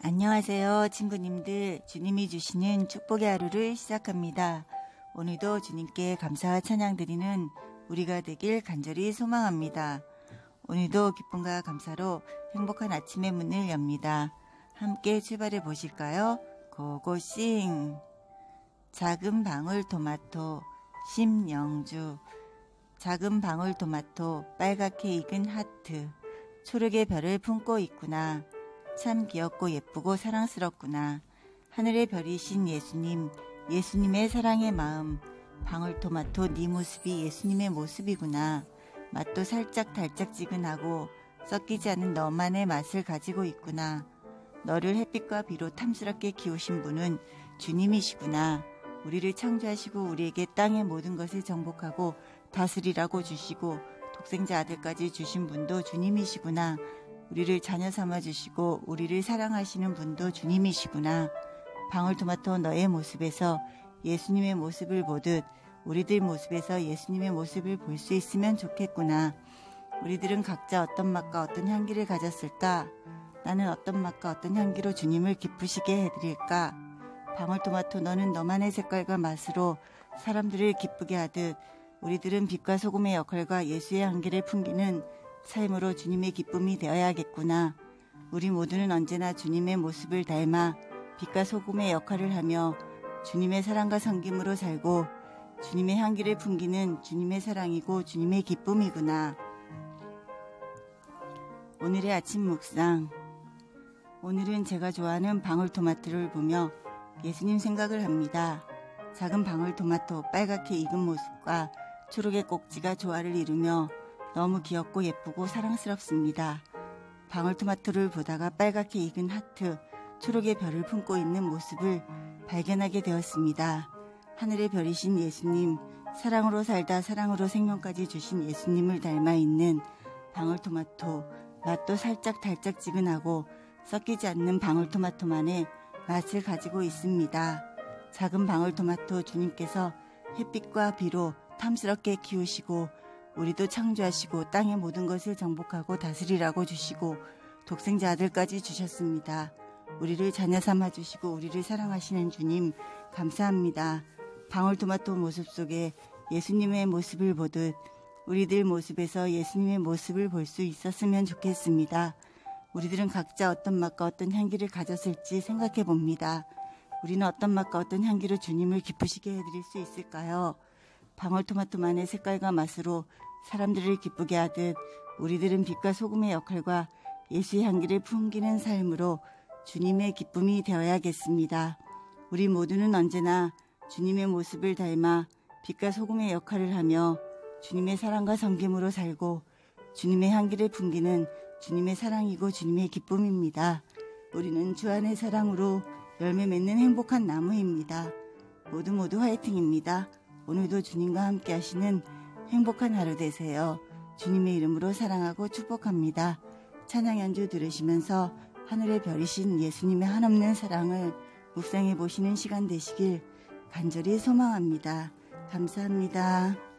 안녕하세요, 친구님들. 주님이 주시는 축복의 하루를 시작합니다. 오늘도 주님께 감사와 찬양 드리는 우리가 되길 간절히 소망합니다. 오늘도 기쁨과 감사로 행복한 아침의 문을 엽니다. 함께 출발해 보실까요? 고고싱! 작은 방울토마토, 심영주. 작은 방울토마토, 빨갛게 익은 하트. 초록의 별을 품고 있구나. 참 귀엽고 예쁘고 사랑스럽구나. 하늘의 별이신 예수님, 예수님의 사랑의 마음. 방울토마토 네 모습이 예수님의 모습이구나. 맛도 살짝 달짝지근하고 섞이지 않은 너만의 맛을 가지고 있구나. 너를 햇빛과 비로 탐스럽게 키우신 분은 주님이시구나. 우리를 창조하시고 우리에게 땅의 모든 것을 정복하고 다스리라고 주시고 독생자 아들까지 주신 분도 주님이시구나. 우리를 자녀 삼아주시고 우리를 사랑하시는 분도 주님이시구나. 방울토마토 너의 모습에서 예수님의 모습을 보듯 우리들 모습에서 예수님의 모습을 볼 수 있으면 좋겠구나. 우리들은 각자 어떤 맛과 어떤 향기를 가졌을까? 나는 어떤 맛과 어떤 향기로 주님을 기쁘시게 해드릴까? 방울토마토 너는 너만의 색깔과 맛으로 사람들을 기쁘게 하듯 우리들은 빛과 소금의 역할과 예수의 향기를 풍기는 삶으로 주님의 기쁨이 되어야겠구나. 우리 모두는 언제나 주님의 모습을 닮아 빛과 소금의 역할을 하며 주님의 사랑과 섬김으로 살고 주님의 향기를 풍기는 주님의 사랑이고 주님의 기쁨이구나. 오늘의 아침 묵상. 오늘은 제가 좋아하는 방울토마토를 보며 예수님 생각을 합니다. 작은 방울토마토 빨갛게 익은 모습과 초록의 꼭지가 조화를 이루며 너무 귀엽고 예쁘고 사랑스럽습니다. 방울토마토를 보다가 빨갛게 익은 하트, 초록의 별을 품고 있는 모습을 발견하게 되었습니다. 하늘의 별이신 예수님, 사랑으로 살다 사랑으로 생명까지 주신 예수님을 닮아 있는 방울토마토, 맛도 살짝 달짝지근하고 섞이지 않는 방울토마토만의 맛을 가지고 있습니다. 작은 방울토마토 주님께서 햇빛과 비로 탐스럽게 키우시고 우리도 창조하시고 땅의 모든 것을 정복하고 다스리라고 주시고 독생자 아들까지 주셨습니다. 우리를 자녀 삼아주시고 우리를 사랑하시는 주님 감사합니다. 방울토마토 모습 속에 예수님의 모습을 보듯 우리들 모습에서 예수님의 모습을 볼 수 있었으면 좋겠습니다. 우리들은 각자 어떤 맛과 어떤 향기를 가졌을지 생각해 봅니다. 우리는 어떤 맛과 어떤 향기로 주님을 기쁘시게 해드릴 수 있을까요? 방울토마토만의 색깔과 맛으로 사람들을 기쁘게 하듯 우리들은 빛과 소금의 역할과 예수의 향기를 풍기는 삶으로 주님의 기쁨이 되어야겠습니다. 우리 모두는 언제나 주님의 모습을 닮아 빛과 소금의 역할을 하며 주님의 사랑과 섬김으로 살고 주님의 향기를 풍기는 주님의 사랑이고 주님의 기쁨입니다. 우리는 주 안의 사랑으로 열매 맺는 행복한 나무입니다. 모두 화이팅입니다. 오늘도 주님과 함께 하시는 행복한 하루 되세요. 주님의 이름으로 사랑하고 축복합니다. 찬양 연주 들으시면서 하늘의 별이신 예수님의 한없는 사랑을 묵상해 보시는 시간 되시길 간절히 소망합니다. 감사합니다.